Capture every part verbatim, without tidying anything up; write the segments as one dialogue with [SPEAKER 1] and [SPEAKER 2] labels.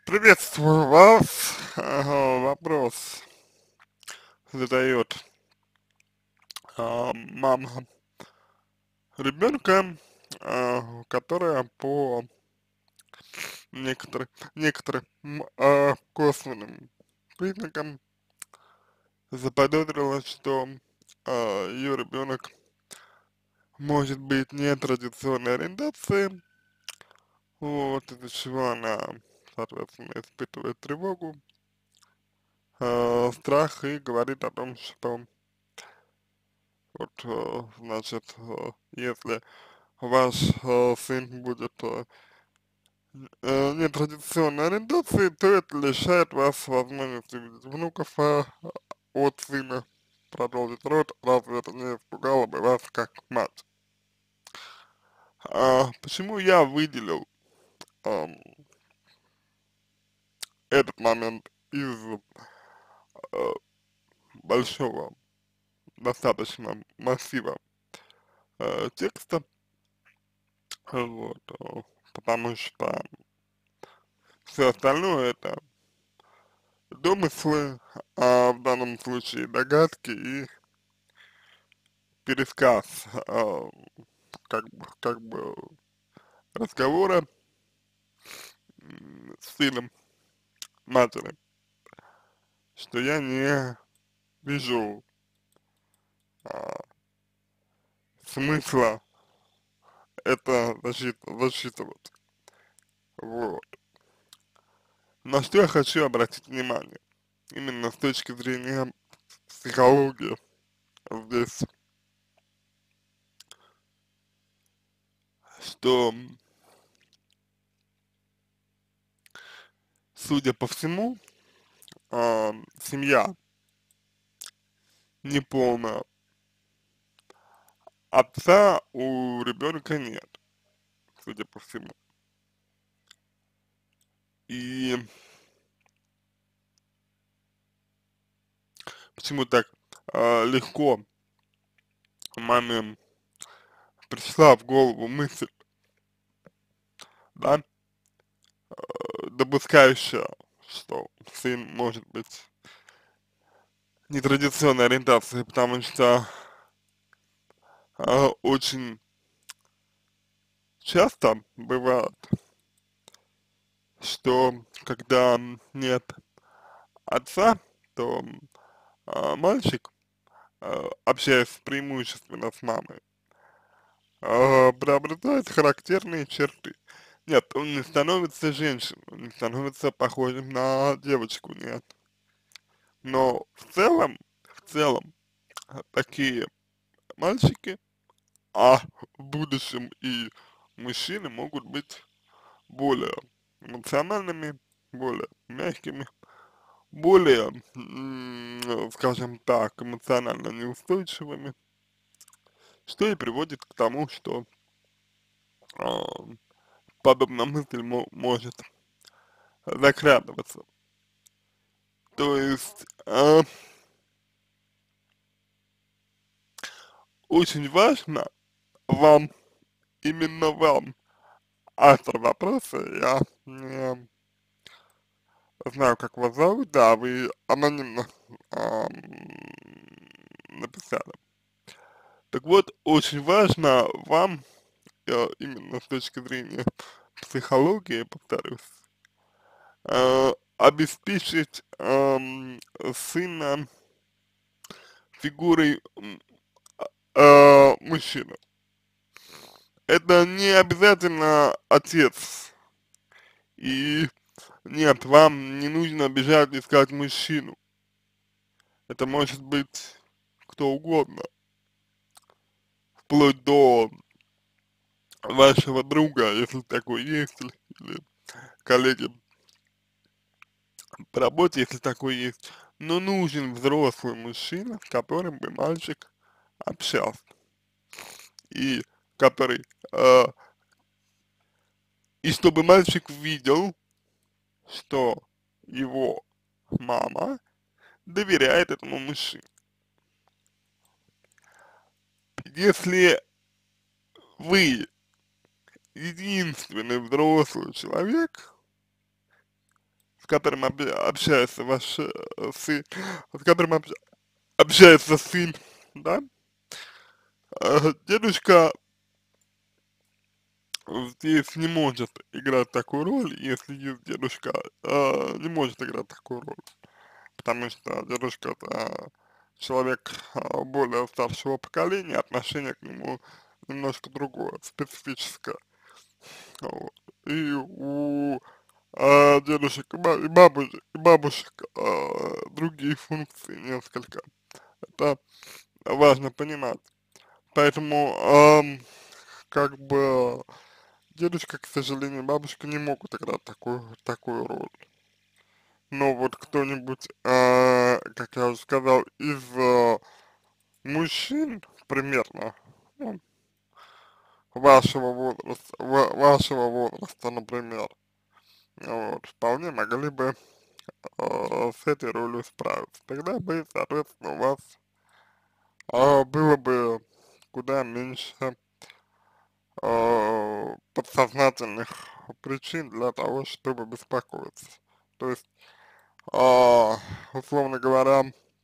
[SPEAKER 1] Приветствую вас. Ага, вопрос задает а, мама ребенка, а, которая по некоторым, некоторым а, косвенным признакам заподозрила, что а, ее ребенок может быть нетрадиционной ориентации, вот, из-за чего она, соответственно, испытывает тревогу, а, страх и говорит о том, что вот, э, значит, э, если ваш э, сын будет э, э, нетрадиционной ориентации, то это лишает вас возможности видеть внуков э, от сына, продолжить род, разве это не испугало бы вас как мать? А, почему я выделил ам, этот момент из э, большого достаточно массива э, текста, вот, э, потому что все остальное это домыслы, а в данном случае догадки и пересказ, а, как, бы- как бы разговора м, с сыном матери, что я не вижу а, смысла это засчит, засчитывать. Вот. На что я хочу обратить внимание, именно с точки зрения психологии здесь, что, судя по всему, а, семья неполная, отца у ребенка нет, судя по всему. И почему так а, легко маме пришла в голову мысль, да, допускающая, что сын может быть нетрадиционной ориентации, потому что а, очень часто бывает, что когда нет отца, то а, мальчик, а, общаясь преимущественно с мамой, а, приобретает характерные черты. Нет, он не становится женщиной, он не становится похожим на девочку, нет. Но в целом, в целом, а, такие мальчики, а в будущем и мужчины могут быть более эмоциональными, более мягкими, более, м, скажем так, эмоционально неустойчивыми, что и приводит к тому, что а, подобная мысль мо может закрадываться. То есть а, очень важно вам, именно вам, автор вопроса, я не знаю, как вас зовут, да, вы анонимно ам, написали. Так вот, очень важно вам, э, именно с точки зрения психологии, повторюсь, э, обеспечить ам, сына фигурой м, э, мужчины. Это не обязательно отец. И нет, вам не нужно бежать искать мужчину. Это может быть кто угодно, вплоть до вашего друга, если такой есть, или, или коллеги по работе, если такой есть. Но нужен взрослый мужчина, с которым бы мальчик общался. И который, э, и чтобы мальчик видел, что его мама доверяет этому мужчине. Если вы единственный взрослый человек, с которым об, общается ваш э, сын, с которым об, общается сын, да, э, дедушка здесь не может играть такую роль, если есть дедушка, э, не может играть такую роль, потому что дедушка это человек э, более старшего поколения, отношение к нему немножко другое, специфическое, вот. И у а, дедушек и, ба и бабушек, и бабушек а, другие функции несколько, это важно понимать, поэтому ам, как бы дедушка, к сожалению, бабушка не могут играть такую, такую роль. Но вот кто-нибудь, а, как я уже сказал, из а, мужчин примерно, ну, вашего возраста, ва- вашего возраста, например, вот, вполне могли бы а, с этой ролью справиться. Тогда бы, соответственно, у вас а, было бы куда меньше а, подсознательных причин для того, чтобы беспокоиться. То есть, а, условно говоря,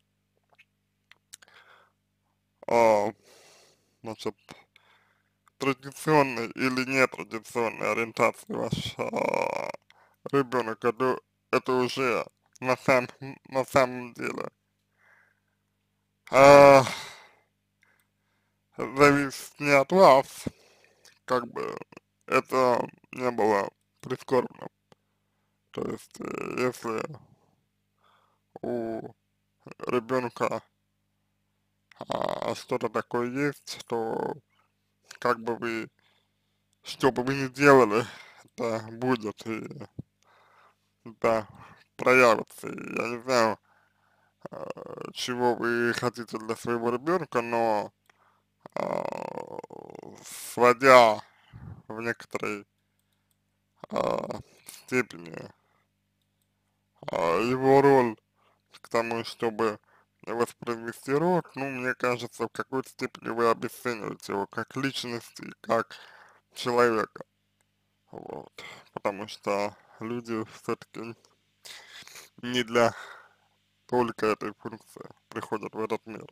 [SPEAKER 1] а, значит, традиционной или нетрадиционной ориентации ваш а, ребенок, это, это уже на, сам, на самом деле а, зависит не от вас, как бы это не было прискорбно. То есть, э, если у ребенка а, что-то такое есть, то как бы вы, что бы вы ни делали, это будет и да, проявится. И я не знаю, а, чего вы хотите для своего ребенка, но а, сводя в некоторой а, степени а, его роль к тому, чтобы воспроизвести род, ну, мне кажется, в какой-то степени вы обесцениваете его как личности, как человека, вот, потому что люди все-таки не для только этой функции приходят в этот мир.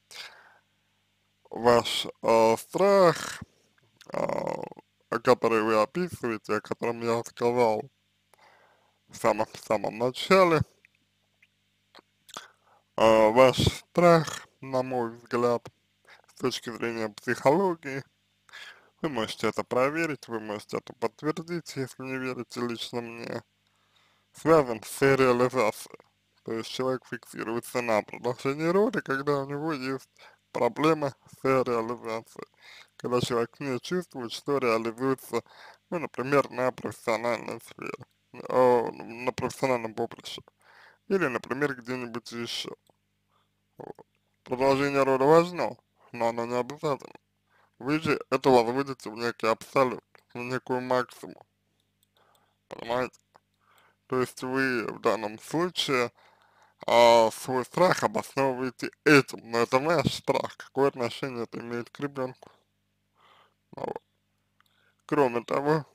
[SPEAKER 1] Ваш э, страх, э, который вы описываете, о котором я сказал в самом, в самом начале, э, ваш страх, на мой взгляд, с точки зрения психологии, вы можете это проверить, вы можете это подтвердить, если не верите лично мне, связан с реализацией. То есть человек фиксируется на продолжении рода, когда у него есть проблема с реализацией. Когда человек не чувствует, что реализуется, ну, например, на профессиональной сфере, о, на профессиональном поприще, или, например, где-нибудь еще. Вот. Продолжение рода важно, но оно не обязательно. Вы же это возводите в некий абсолют, в некую максимум, понимаете? То есть вы в данном случае а, свой страх обосновываете этим, но это ваш страх, какое отношение это имеет к ребенку. Вот. Кроме того,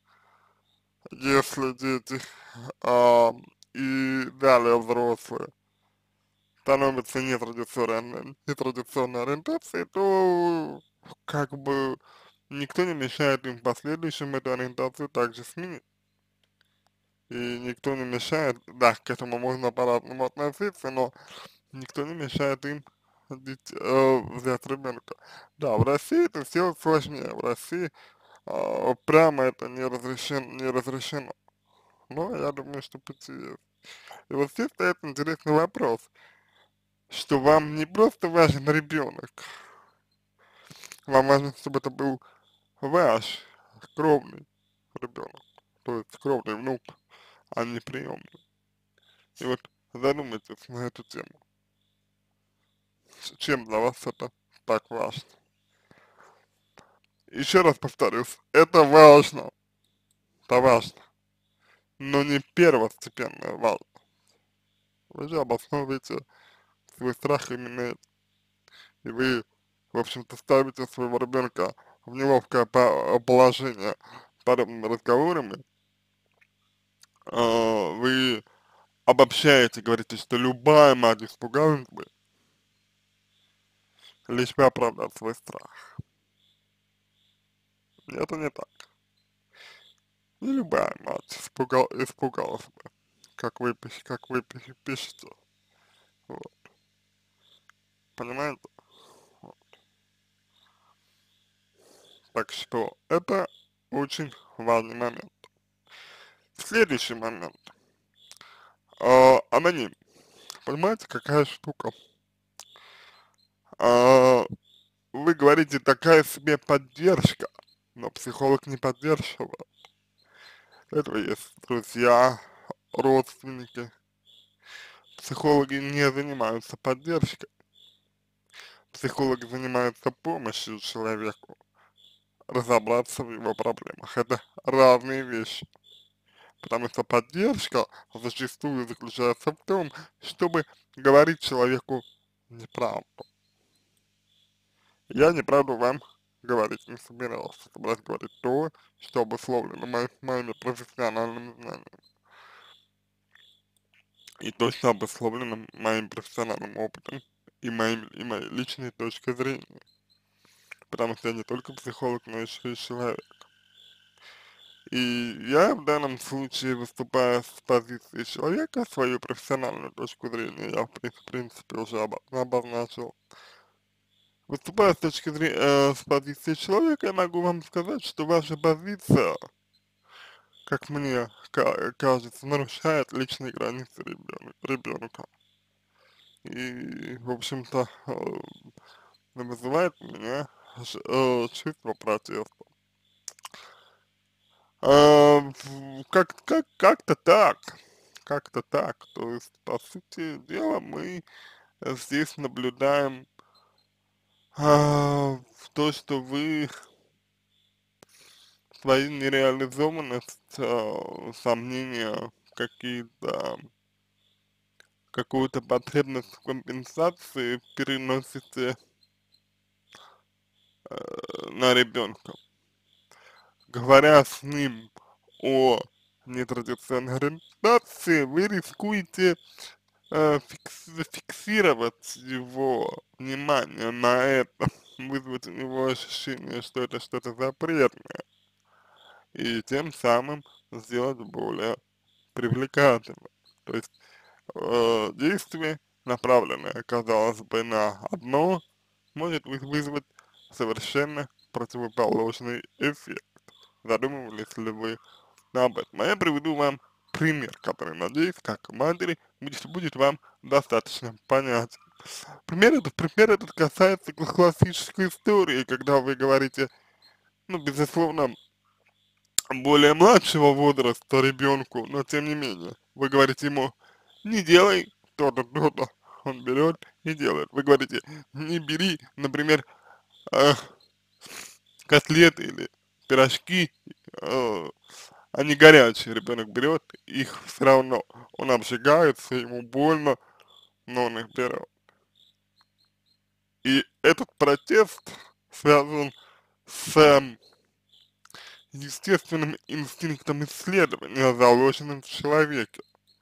[SPEAKER 1] если дети а, и далее взрослые становятся нетрадиционной, нетрадиционной ориентацией, то как бы никто не мешает им в последующем эту ориентацию также сменить. И никто не мешает, да, к этому можно по-разному относиться, но никто не мешает им дит- э, взять ребенка. Да, в России это все сложнее, в России э, прямо это не разрешено, не разрешено, но я думаю, что пути есть. И вот здесь стоит интересный вопрос, что вам не просто важен ребенок, вам важно, чтобы это был ваш кровный ребенок, то есть кровный внук, а не приемный. И вот задумайтесь на эту тему, чем для вас это так важно. Еще раз повторюсь, это важно, это важно, но не первостепенно важно. Вы же обосновываете свой страх именно этим. И вы, в общем-то, ставите своего ребенка в неловкое по- положение подобными разговорами, э, вы обобщаете, говорите, что любая мать испугалась бы, лишь бы оправдать свой страх. И это не так. И любая мать испугал, испугалась бы, как вы, пиш- как вы пиш- пишете. Вот. Понимаете? Вот. Так что это очень важный момент. Следующий момент. А, аноним. Понимаете, какая штука? А, вы говорите, такая себе поддержка, но психолог не поддерживает. Для этого есть друзья, родственники. Психологи не занимаются поддержкой. Психологи занимаются помощью человеку разобраться в его проблемах. Это разные вещи. Потому что поддержка зачастую заключается в том, чтобы говорить человеку неправду. Я неправду вам говорить не собирался. Собираюсь говорить то, что обусловлено мо моими профессиональными знаниями. И то, что обусловлено моим профессиональным опытом и, моим, и моей личной точкой зрения. Потому что я не только психолог, но еще и человек. И я в данном случае, выступая с позиции человека, свою профессиональную точку зрения, я в принципе, в принципе уже обо обозначил. Выступая с точки зрения, э, с позиции человека, я могу вам сказать, что ваша позиция, как мне ка кажется, нарушает личные границы ребенка. ребенка. И, в общем-то, э, вызывает у меня ж- э, чувство протеста. А, в- как, как, как-то так, как-то так. То есть, по сути дела, мы э, здесь наблюдаем а, в то, что вы свою нереализованность, а, сомнения, какие-то, какую-то потребность в компенсации переносите э, на ребенка. Говоря с ним о нетрадиционной ориентации, вы рискуете э, фикс- зафиксировать его внимание на этом, вызвать у него ощущение, что это что-то запретное, и тем самым сделать более привлекательным. То есть э, действие, направленное, казалось бы, на одно, может вы- вызвать совершенно противоположный эффект. Задумывались ли вы об этом? А я приведу вам пример, который, надеюсь, как матери, будет, будет вам достаточно понятен. Пример этот, пример этот касается классической истории, когда вы говорите, ну, безусловно, более младшего возраста ребенку, но тем не менее, вы говорите ему, не делай то-то, то-то, он берет и делает. Вы говорите, не бери, например, э, котлеты или пирожки, э, они горячие, ребенок берет, их все равно, он обжигается, ему больно, но он их берет. И этот протест связан с эм, естественным инстинктом исследования, заложенным в человеке.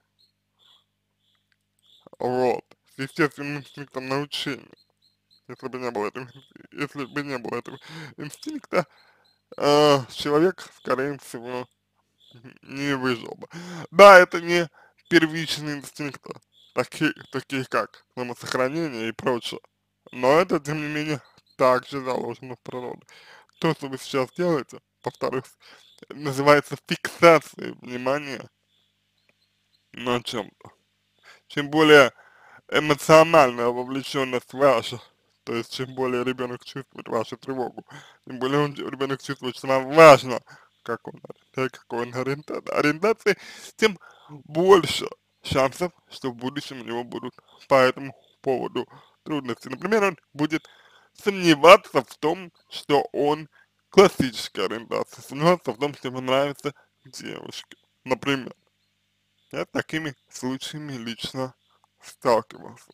[SPEAKER 1] Вот. С естественным инстинктом научения. Если бы не было этого, если бы не было этого инстинкта, э, человек, скорее всего, не выжил бы. Да, это не первичные инстинкты, такие, такие как самосохранение и прочее. Но это, тем не менее, также заложено в природу. То, что вы сейчас делаете, повторюсь, называется фиксацией внимания на чем-то. Чем более эмоциональная вовлеченность ваша, то есть чем более ребенок чувствует вашу тревогу, тем более он, ребенок чувствует, что вам важно, как он, э, какой он ориента, ориентации, тем больше шансов, что в будущем у него будут по этому поводу трудности. Например, он будет сомневаться в том, что он классическая ориентация, сомневаться в том, что ему нравятся девушки. Например, я с такими случаями лично сталкивался.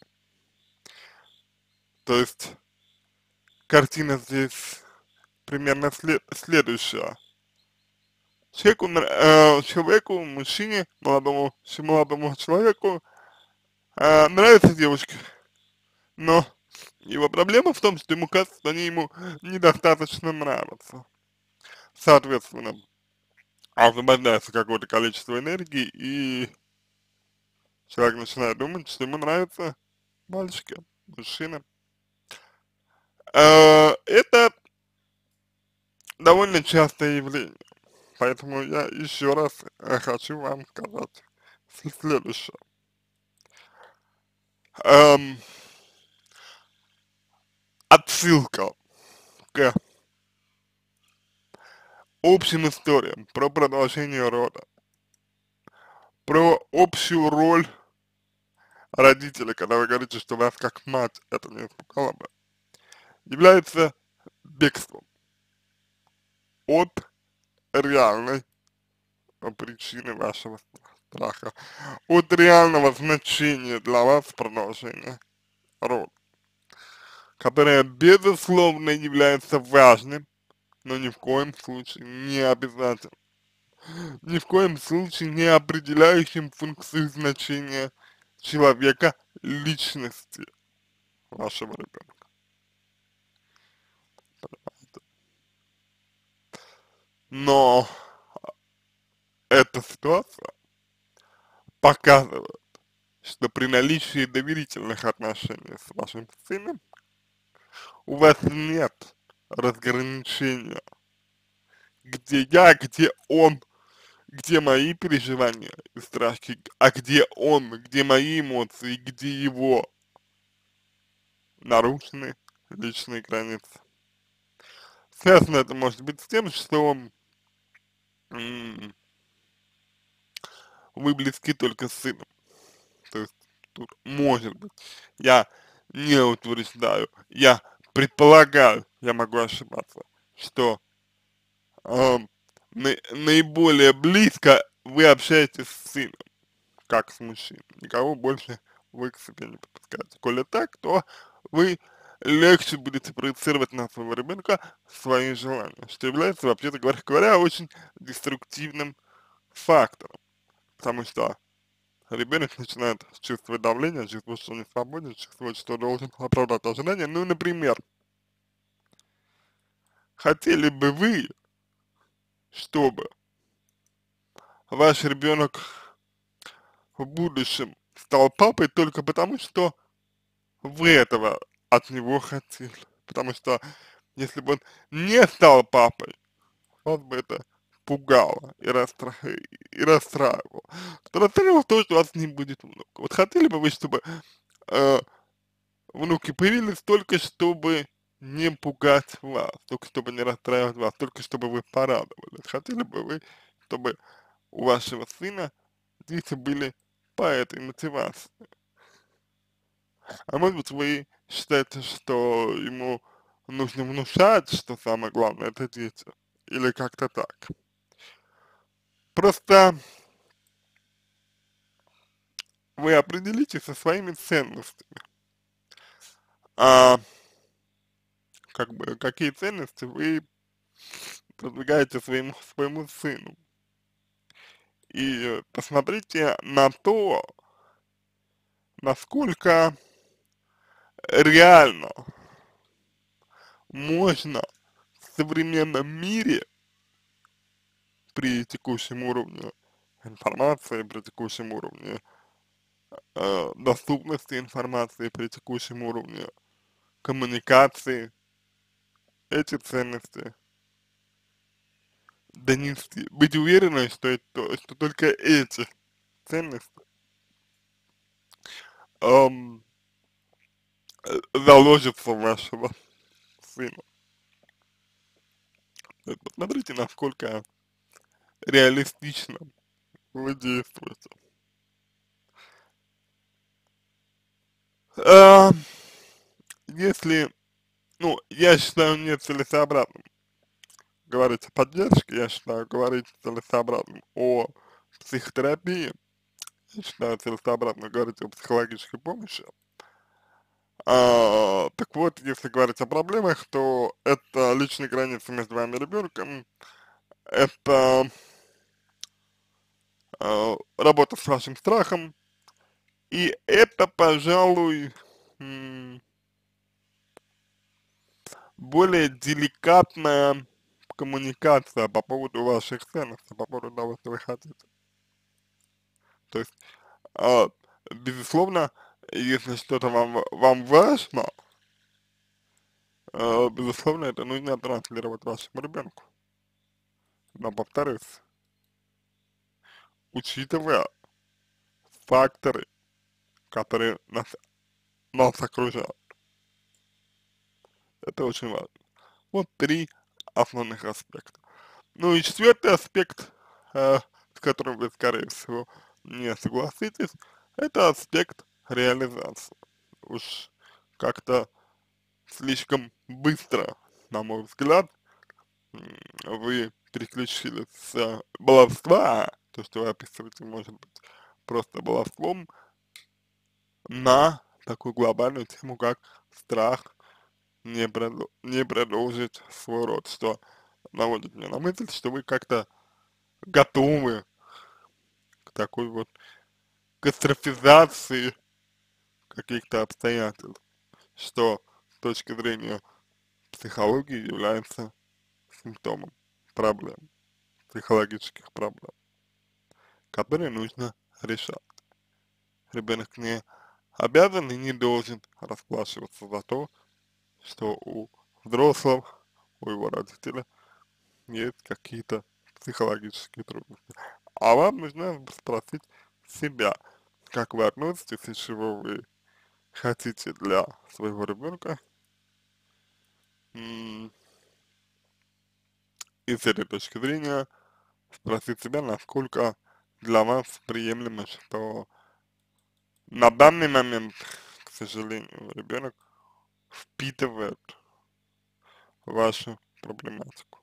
[SPEAKER 1] То есть картина здесь примерно след следующая. Человеку, нра- э, человеку, мужчине, молодому, ч- молодому человеку э, нравятся девушки, но его проблема в том, что ему кажется, что они ему недостаточно нравятся. Соответственно, освобождается какое-то количество энергии, и человек начинает думать, что ему нравятся мальчики, мужчины. Э, Это довольно частое явление, поэтому я еще раз э, хочу вам сказать следующее. Эм, Отсылка к общим историям про продолжение рода, про общую роль родителя, когда вы говорите, что вас как мать это не испугало бы, является бегством от реальной причины вашего страха, от реального значения для вас продолжения рода, которое безусловно является важным, но ни в коем случае не обязательно, ни в коем случае не определяющим функцию значения человека, личности вашего ребенка. Но эта ситуация показывает, что при наличии доверительных отношений с вашим сыном у вас нет разграничения, где я, где он, где мои переживания и страхи, а где он, где мои эмоции, где его нарушены личные границы. Связано это может быть с тем, что м, вы близки только с сыном. То есть тут может быть, я не утверждаю, я предполагаю, я могу ошибаться, что эм, наи- наиболее близко вы общаетесь с сыном, как с мужчиной. Никого больше вы к себе не подпускаете. Коли так, то вы легче будете проецировать на своего ребенка свои желания, что является, вообще-то говоря, говоря, очень деструктивным фактором, потому что ребенок начинает чувствовать давление, чувствовать, что он не свободен, чувствовать, что должен оправдать ожидания. Ну, например, хотели бы вы, чтобы ваш ребенок в будущем стал папой только потому, что вы этого от него хотели. Потому что если бы он не стал папой, вас бы это пугало и, расстра... и расстраивало. То расстраивало то, что у вас не будет внука. Вот хотели бы вы, чтобы э, внуки появились только чтобы не пугать вас, только чтобы не расстраивать вас, только чтобы вы порадовались. Хотели бы вы, чтобы у вашего сына дети были по этой мотивации? А может быть, вы считаете, что ему нужно внушать, что самое главное это дети? Или как-то так? Просто вы определитесь со своими ценностями. А как бы какие ценности вы продвигаете своему, своему сыну? И посмотрите на то, насколько реально можно в современном мире при текущем уровне информации, при текущем уровне э, доступности информации, при текущем уровне коммуникации эти ценности донести, быть уверенной, что, это, что только эти ценности эм, э, заложатся в вашего сына. То есть посмотрите, насколько реалистично вы действуете. А, Если, ну, я считаю нецелесообразным говорить о поддержке, я считаю говорить целесообразным о психотерапии, я считаю целесообразно говорить о психологической помощи. А, так вот, если говорить о проблемах, то это личные границы между вами и ребенком, это э, работа с вашим страхом, и это, пожалуй, м, более деликатная коммуникация по поводу ваших ценностей, по поводу того, что вы хотите. То есть, а, безусловно, если что-то вам, вам важно, а, безусловно, это нужно транслировать вашему ребенку. Но, повторюсь, учитывая факторы, которые нас, нас окружают, это очень важно. Вот три основных аспекта. Ну и четвертый аспект, э, с которым вы, скорее всего, не согласитесь, это аспект реализации. Уж как-то слишком быстро, на мой взгляд, м, вы переключились с баловства, то, что вы описываете, может быть, просто баловством, на такую глобальную тему, как страх не, проду- не продолжить свой род, что наводит меня на мысль, что вы как-то готовы к такой вот катастрофизации каких-то обстоятельств, что с точки зрения психологии является симптомом проблем, психологических проблем, которые нужно решать. Ребенок не обязан и не должен расплачиваться за то, что у взрослого, у его родителя есть какие-то психологические трудности. А вам нужно спросить себя, как вы относитесь и чего вы хотите для своего ребенка. М, И с этой точки зрения спросить себя, насколько для вас приемлемо, что на данный момент, к сожалению, ребенок впитывает вашу проблематику.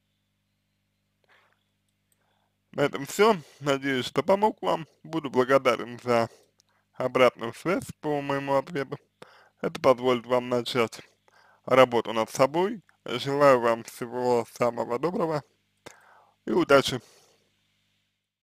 [SPEAKER 1] На этом все. Надеюсь, что помог вам. Буду благодарен за обратную связь по моему ответу. Это позволит вам начать работу над собой. Желаю вам всего самого доброго и удачи.